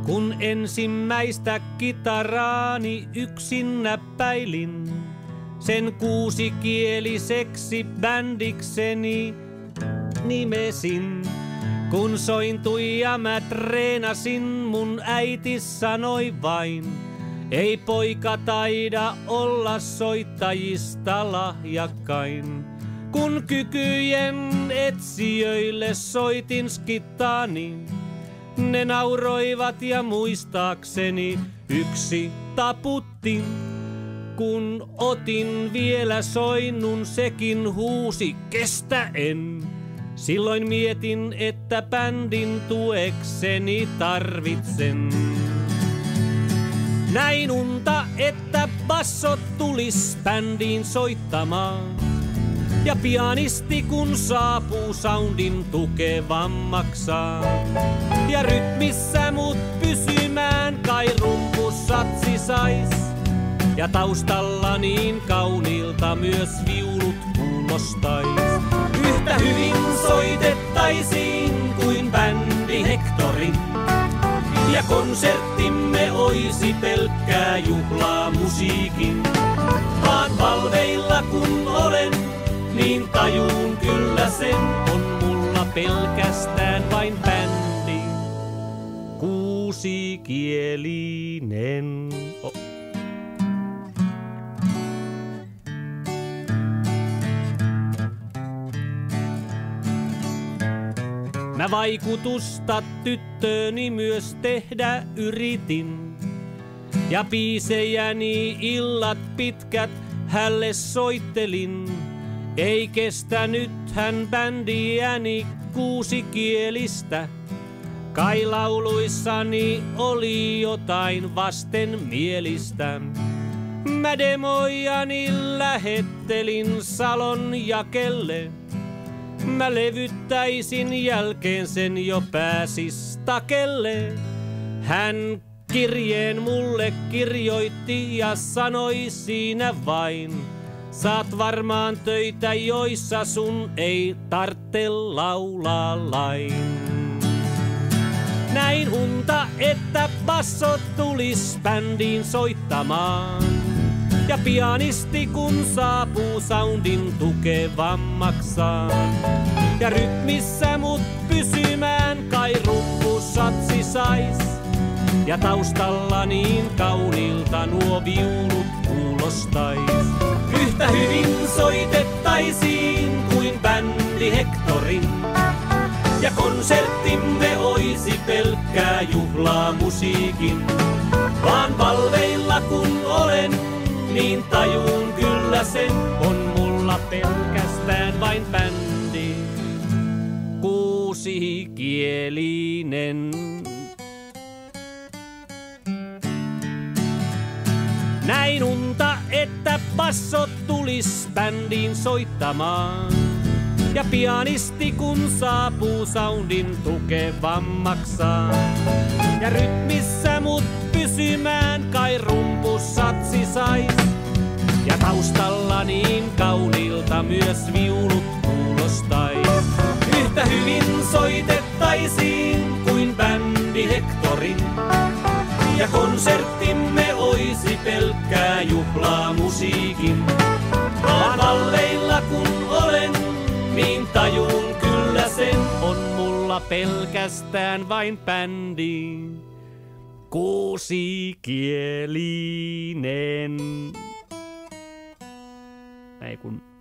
Kun ensimmäistä kitaraani yksin näppäilin, sen kuusikieliseksi bändikseni nimesin. Kun sointui ja mä treenasin, mun äiti sanoi vain, ei poika taida olla soittajista lahjakkain. Kun kykyjen etsijöille soitin skittaani, ne nauroivat ja muistaakseni yksi taputti. Kun otin vielä soinnun, sekin huusi kestäen. Silloin mietin, että bändin tuekseni tarvitsen. Näin unta, että bassot tulis bändiin soittamaan. Ja pianisti kun saapuu soundin tukevammaksaan. Ja rytmissä mut pysymään kai rumpusatsi sais. Ja taustalla niin kauniilta myös viulut kuulostais. Yhtä hyvin soitettaisiin kuin bändi Hectorin. Ja konserttimme oisi pelkkää juhlaa musiikin. Vaan valveilla kun olen, niin tajuun kyllä sen, on mulla pelkästään vain bändi, kuusikielinen. Mä vaikutusta tyttööni myös tehdä yritin. Ja biisejäni illat pitkät hälle soittelin. Ei kestänyt hän bändiäni kuusikielistä. Kai lauluissani oli jotain vastenmielistä. Mä demojani lähettelin Salon Jakelle. Mä levyttäisin jälkeen sen jo pääsis takelle. Hän kirjeen mulle kirjoitti ja sanoi siinä vain. Saat varmaan töitä, joissa sun ei tarvitse laulaa lain. Näin unta, että bassot tulis bändiin soittamaan. Ja pianisti kun saapuu soundin tukevammaksaan. Ja rytmissä mut pysymään kai rumpusatsi sais. Ja taustalla niin kauniilta nuo viulut kuulostais. Yhtä hyvin soitettaisiin kuin bändi Hectorin. Ja konserttimme oisi pelkkää juhlaa musiikin. Vaan valveilla kun olen, niin tajuun kyllä sen, on mulla pelkästään vain bändi, kuusikielinen. Näin unta, että bassot tulis bändiin soittamaan. Ja pianisti kun saapuu soundin tukevammaksaan. Ja rytmissä mut pysymään kai rumpusatsi sais. Ja taustalla niin kauniilta myös viulut kuulostais. Yhtä hyvin soitettaisiin kuin bändi Hectorin. Ja konserttimme oisi pelkkää juhlaa musiikin. Vaan valveilla kun olen, niin tajuun kyllä sen, on mulla pelkästään vain bändi, kuusikielinen. Ei kun